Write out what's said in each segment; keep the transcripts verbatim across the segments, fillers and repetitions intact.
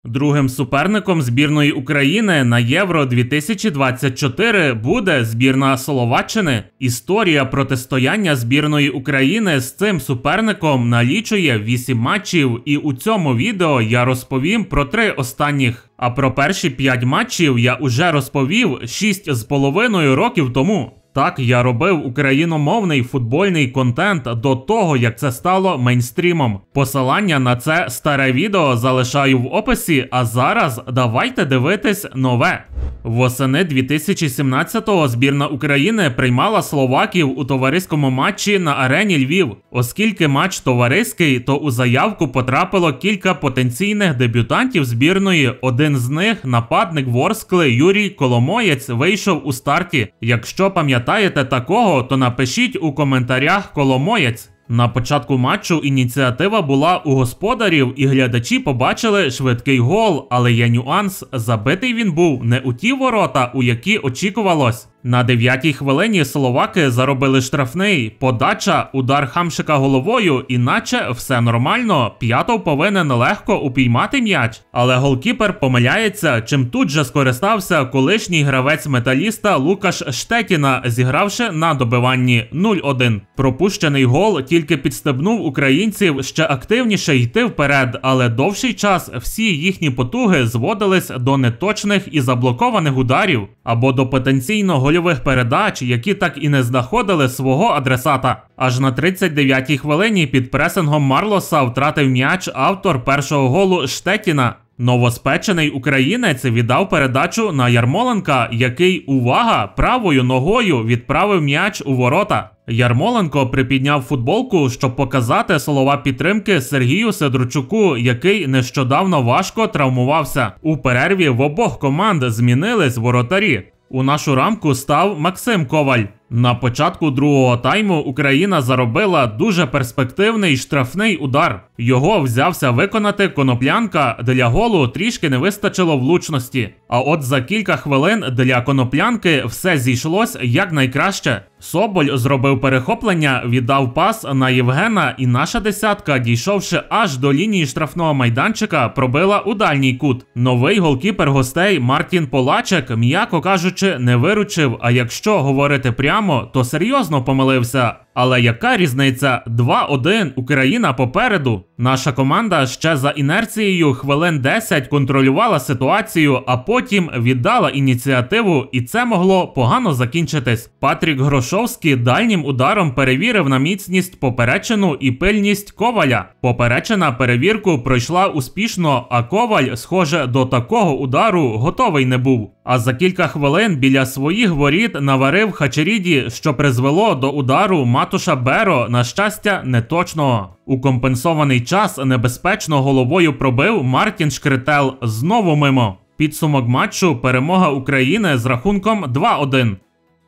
Другим суперником збірної України на Євро дві тисячі двадцять чотири буде збірна Словаччини. Історія протистояння збірної України з цим суперником налічує вісім матчів, і у цьому відео я розповім про три останніх. А про перші п'ять матчів я уже розповів шість з половиною років тому. Так, я робив україномовний футбольний контент до того, як це стало мейнстрімом. Посилання на це старе відео залишаю в описі, а зараз давайте дивитись нове. Восени дві тисячі сімнадцятого збірна України приймала словаків у товариському матчі на арені Львів. Оскільки матч товариський, то у заявку потрапило кілька потенційних дебютантів збірної. Один з них, нападник Ворскли Юрій Коломоєць, вийшов у старті. Якщо пам'ятаєте такого, то напишіть у коментарях Коломоєць. На початку матчу ініціатива була у господарів, і глядачі побачили швидкий гол, але є нюанс – забитий він був не у ті ворота, у які очікувалось. На дев'ятій хвилині словаки заробили штрафний, подача, удар Хамшика головою, іначе все нормально, П'ятов повинен легко упіймати м'яч. Але голкіпер помиляється, чим тут же скористався колишній гравець Металіста Лукаш Штетіна, зігравши на добиванні нуль один. Пропущений гол тільки підстебнув українців ще активніше йти вперед, але довший час всі їхні потуги зводились до неточних і заблокованих ударів, або до потенційно гольових передач, які так і не знаходили свого адресата. Аж на тридцять дев'ятій хвилині під пресингом Марлоса втратив м'яч автор першого голу Штетіна. Новоспечений українець віддав передачу на Ярмоленка, який, увага, правою ногою відправив м'яч у ворота. Ярмоленко припідняв футболку, щоб показати слова підтримки Сергію Сидорчуку, який нещодавно важко травмувався. У перерві в обох команд змінились воротарі. У нашу рамку став Максим Коваль. На початку другого тайму Україна заробила дуже перспективний штрафний удар. Його взявся виконати Коноплянка, для голу трішки не вистачило влучності. А от за кілька хвилин для Коноплянки все зійшлось якнайкраще. Соболь зробив перехоплення, віддав пас на Євгена, і наша десятка, дійшовши аж до лінії штрафного майданчика, пробила у дальній кут. Новий голкіпер гостей Мартін Полачек, м'яко кажучи, не виручив, а якщо говорити прямо, то серйозно помилився. Але яка різниця? два один, Україна попереду. Наша команда ще за інерцією хвилин десять контролювала ситуацію, а потім віддала ініціативу, і це могло погано закінчитись. Патрік Грошовський дальнім ударом перевірив на міцність поперечину і пильність Коваля. Поперечина перевірку пройшла успішно, а Коваль, схоже, до такого удару готовий не був. А за кілька хвилин біля своїх воріт наварив Хачеріді, що призвело до удару Матуша Беро, на щастя, неточного. У компенсований час небезпечно головою пробив Мартін Шкрител, знову мимо. Підсумок матчу – перемога України з рахунком два один.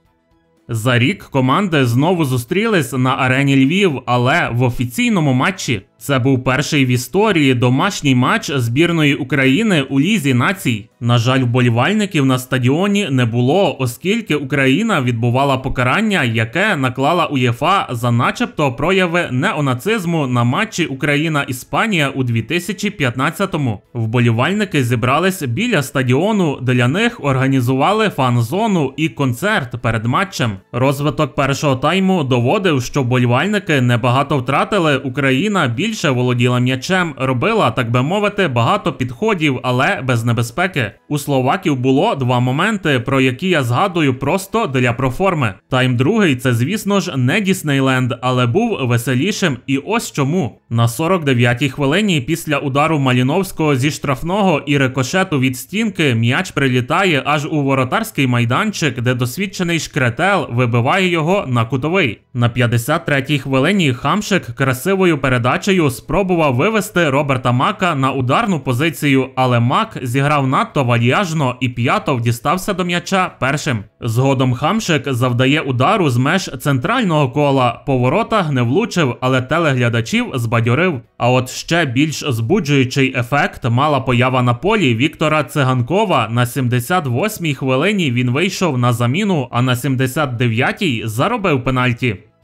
За рік команди знову зустрілись на арені Львів, але в офіційному матчі. Це був перший в історії домашній матч збірної України у Лізі націй. На жаль, вболівальників на стадіоні не було, оскільки Україна відбувала покарання, яке наклала УЄФА за начебто прояви неонацизму на матчі Україна-Іспанія у дві тисячі п'ятнадцятому. Вболівальники зібрались біля стадіону, для них організували фан-зону і концерт перед матчем. Розвиток першого тайму доводив, що вболівальники небагато втратили, Україна більше більше володіла м'ячем, робила, так би мовити, багато підходів, але без небезпеки. У словаків було два моменти, про які я згадую просто для проформи. Тайм другий – це, звісно ж, не Діснейленд, але був веселішим, і ось чому. На сорок дев'ятій хвилині після удару Маліновського зі штрафного і рикошету від стінки м'яч прилітає аж у воротарський майданчик, де досвідчений Шкретел вибиває його на кутовий. На п'ятдесят третій хвилині Хамшик красивою передачею спробував вивести Роберта Мака на ударну позицію, але Мак зіграв надто вальяжно, і П'ятов дістався до м'яча першим. Згодом Хамшик завдає удару з меж центрального кола, по воротах не влучив, але телеглядачів збадьорив. А от ще більш збуджуючий ефект мала поява на полі Віктора Циганкова. На сімдесят восьмій хвилині він вийшов на заміну, а на сімдесят дев'ятій заробив пенальті.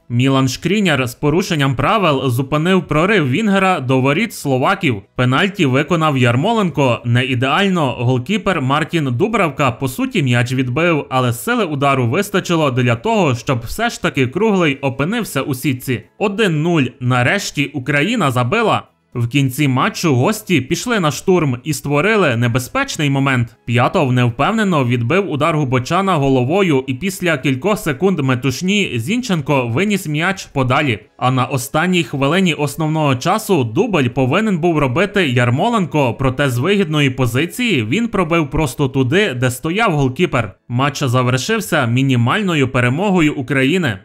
Мілан Шкріняр з порушенням правил зупинив прорив Вінгера до воріт словаків. Пенальті виконав Ярмоленко. Не ідеально, голкіпер Мартін Дубравка по суті м'яч відбив, але сили удару вистачило для того, щоб все ж таки круглий опинився у сітці. один нуль. Нарешті Україна забила. В кінці матчу гості пішли на штурм і створили небезпечний момент. П'ятов невпевнено відбив удар Губочана головою, і після кількох секунд метушні Зінченко виніс м'яч подалі. А на останній хвилині основного часу дубль повинен був робити Ярмоленко, проте з вигідної позиції він пробив просто туди, де стояв голкіпер. Матч завершився мінімальною перемогою України.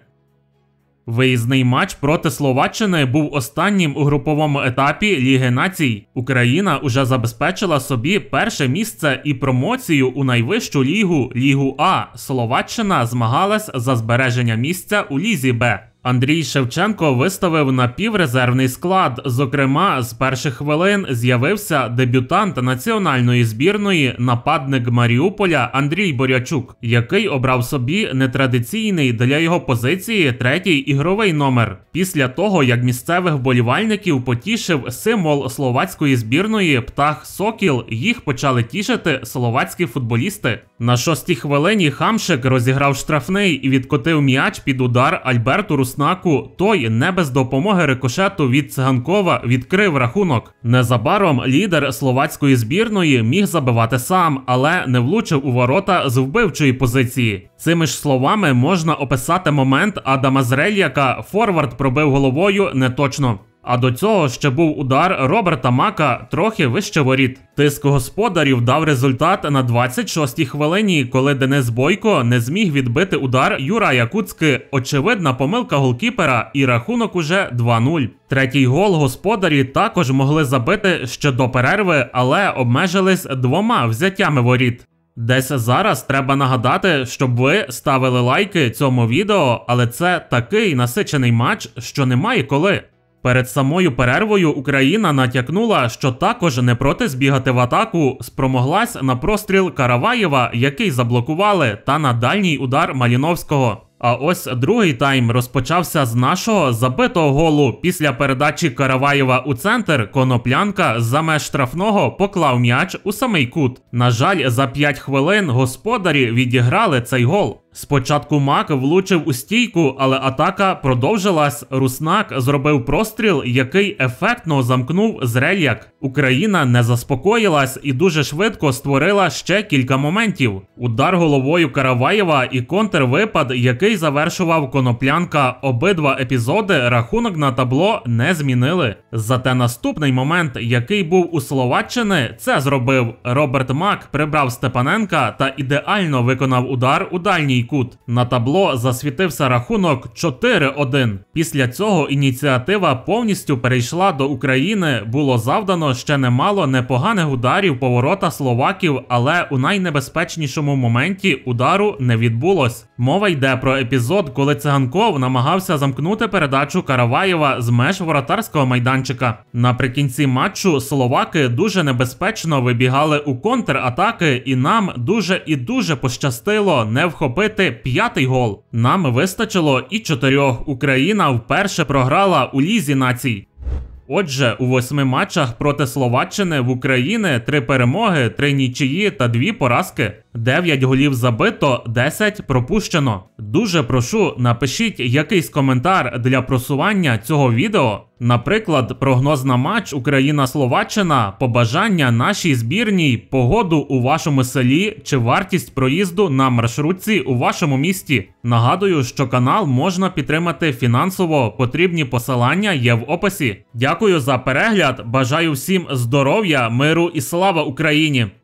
Виїзний матч проти Словаччини був останнім у груповому етапі Ліги Націй. Україна уже забезпечила собі перше місце і промоцію у найвищу лігу – Лігу А. Словаччина змагалась за збереження місця у Лізі Б. Андрій Шевченко виставив напіврезервний склад. Зокрема, з перших хвилин з'явився дебютант національної збірної, нападник Маріуполя Андрій Борячук, який обрав собі нетрадиційний для його позиції третій ігровий номер. Після того, як місцевих вболівальників потішив символ словацької збірної птах Сокіл, їх почали тішити словацькі футболісти. На шостій хвилині Хамшик розіграв штрафний і відкотив м'яч під удар Альберту Руснаку. Той не без допомоги рикошету від Циганкова відкрив рахунок. Незабаром лідер словацької збірної міг забивати сам, але не влучив у ворота з вбивчої позиції. Цими ж словами можна описати момент Адама Зрельяка. Форвард пробив головою неточно. А до цього ще був удар Роберта Мака трохи вище воріт. Тиск господарів дав результат на двадцять шостій хвилині, коли Денис Бойко не зміг відбити удар Юрая Куцки. Очевидна помилка голкіпера і рахунок уже два нуль. Третій гол господарі також могли забити ще до перерви, але обмежились двома взяттями воріт. Десь зараз треба нагадати, щоб ви ставили лайки цьому відео, але це такий насичений матч, що немає коли. Перед самою перервою Україна натякнула, що також не проти збігати в атаку, спромоглась на простріл Караваєва, який заблокували, та на дальній удар Маліновського. А ось другий тайм розпочався з нашого забитого голу. Після передачі Караваєва у центр Коноплянка за меж штрафного поклав м'яч у самий кут. На жаль, за п'ять хвилин господарі відіграли цей гол. Спочатку Мак влучив у стійку, але атака продовжилась. Руснак зробив простріл, який ефектно замкнув Зрельяк. Україна не заспокоїлась і дуже швидко створила ще кілька моментів. Удар головою Караваєва і контрвипад, який завершував Коноплянка. Обидва епізоди рахунок на табло не змінили. Зате наступний момент, який був у Словаччини, це зробив. Роберт Мак прибрав Степаненка та ідеально виконав удар у дальній кут. На табло засвітився рахунок чотири один. Після цього ініціатива повністю перейшла до України. Було завдано ще немало непоганих ударів по ворота словаків, але у найнебезпечнішому моменті удару не відбулось. Мова йде про епізод, коли Циганков намагався замкнути передачу Караваєва з меж воротарського майданчика. Наприкінці матчу словаки дуже небезпечно вибігали у контратаки, і нам дуже і дуже пощастило не вхопити п'ятий гол. Нам вистачило і чотирьох. Україна вперше програла у Лізі Націй. Отже, у восьми матчах проти Словаччини в Україні три перемоги, три нічиї та дві поразки. дев'ять голів забито, десять пропущено. Дуже прошу, напишіть якийсь коментар для просування цього відео. Наприклад, прогноз на матч Україна-Словаччина, побажання нашій збірній, погоду у вашому селі чи вартість проїзду на маршрутці у вашому місті. Нагадую, що канал можна підтримати фінансово, потрібні посилання є в описі. Дякую за перегляд, бажаю всім здоров'я, миру і слава Україні!